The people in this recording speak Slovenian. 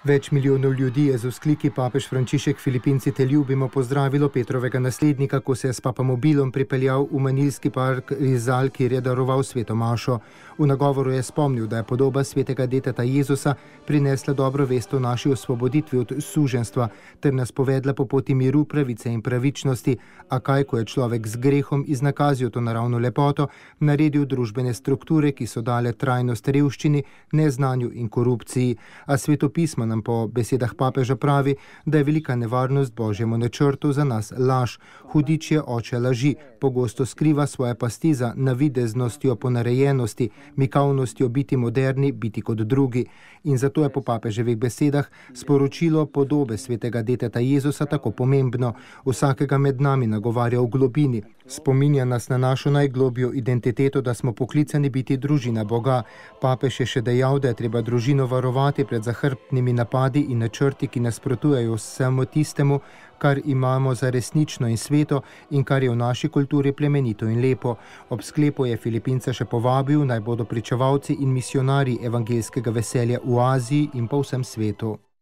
Več milijonov ljudi je z vzkliki papež Frančišek Filipinci te ljubimo pozdravilo Petrovega naslednika, ko se je s papamobilom pripeljal v manilski park Rizal, kjer je daroval sveto mašo. V nagovoru je spomnil, da je podoba svetega deteta Jezusa prinesla dobro vest o naši osvoboditvi od suženstva ter nas povedla po poti miru, pravice in pravičnosti, a kaj, ko je človek z grehom iznakazil to naravno lepoto, naredil družbene strukture, ki so dale trajnost revščini, neznanju in korupciji. A svetopismo nam po besedah papeža pravi, da je velika nevarnost božjemu načrtu za nas laž. Hudič je oče laži, pogosto skriva svoje pasti za navideznostjo ponarejenosti, mikavnostjo biti moderni, biti kot drugi. In zato je po papeževih besedah sporočilo podobe svetega deteta Jezusa tako pomembno. Vsakega med nami nagovarja v globini. Spominja nas na našo najglobjo identiteto, da smo poklicani biti družina Boga. Papež je še dejal, da je treba družino varovati pred zahrbtnimi napadi in načrti, ki nasprotujejo vsemu tistemu, kar imamo za resnično in sveto in kar je v naši kulturi plemenito in lepo. Ob sklepu je Filipince še povabil, naj bodo pričevalci in misionarji evangeljskega veselja v Aziji in po vsem svetu.